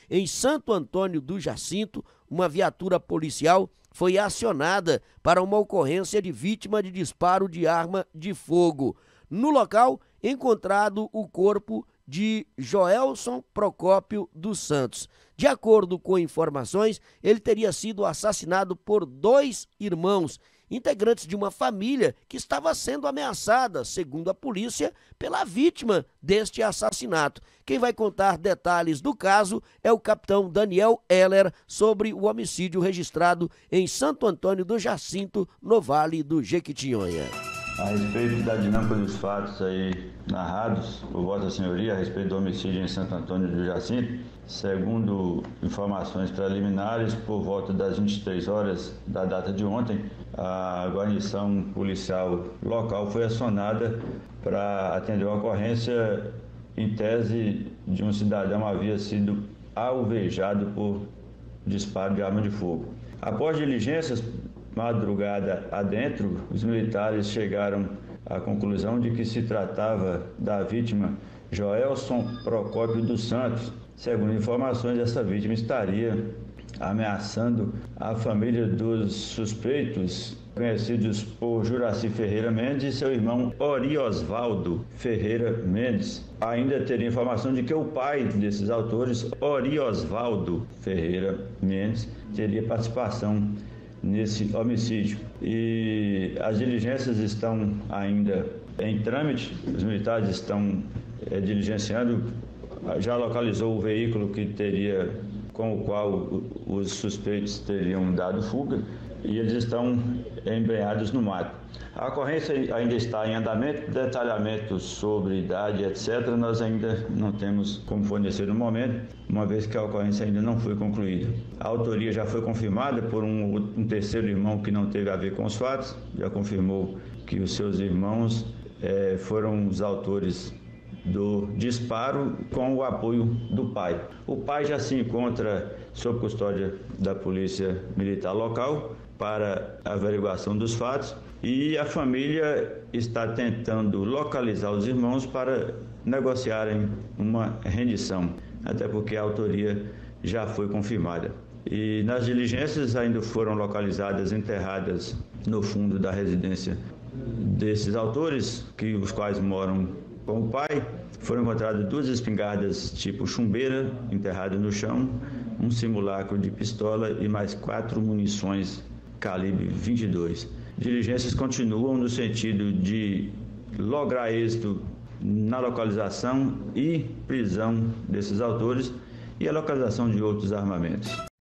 em Santo Antônio do Jacinto, uma viatura policial foi acionada para uma ocorrência de vítima de disparo de arma de fogo. No local, encontrado o corpo de Joelson Procópio dos Santos. De acordo com informações, ele teria sido assassinado por 2 irmãos, integrantes de uma família que estava sendo ameaçada, segundo a polícia, pela vítima deste assassinato. Quem vai contar detalhes do caso é o capitão Daniel Heller sobre o homicídio registrado em Santo Antônio do Jacinto, no Vale do Jequitinhonha. A respeito da dinâmica dos fatos aí narrados por Vossa Senhoria a respeito do homicídio em Santo Antônio do Jacinto, segundo informações preliminares, por volta das 23 horas da data de ontem, a guarnição policial local foi acionada para atender uma ocorrência em tese de um cidadão havia sido alvejado por disparo de arma de fogo. Após diligências, madrugada adentro, os militares chegaram à conclusão de que se tratava da vítima Joelson Procópio dos Santos. Segundo informações, essa vítima estaria ameaçando a família dos suspeitos, conhecidos por Juraci Ferreira Mendes e seu irmão Oriosvaldo Ferreira Mendes. Ainda teria informação de que o pai desses autores, Oriosvaldo Ferreira Mendes, teria participação nesse homicídio. E as diligências estão ainda em trâmite, os militares estão diligenciando, já localizou o veículo com o qual os suspeitos teriam dado fuga e eles estão embrenhados no mato. A ocorrência ainda está em andamento, detalhamento sobre idade, etc., nós ainda não temos como fornecer no momento, uma vez que a ocorrência ainda não foi concluída. A autoria já foi confirmada por um terceiro irmão que não teve a ver com os fatos, já confirmou que os seus irmãos foram os autores do disparo com o apoio do pai. O pai já se encontra sob custódia da Polícia Militar local para averiguação dos fatos e a família está tentando localizar os irmãos para negociarem uma rendição, até porque a autoria já foi confirmada. E nas diligências ainda foram localizadas enterradas no fundo da residência desses autores, os quais moram com o pai. Foram encontradas 2 espingardas tipo chumbeira enterradas no chão, um simulacro de pistola e mais 4 munições calibre 22. Diligências continuam no sentido de lograr êxito na localização e prisão desses autores e a localização de outros armamentos.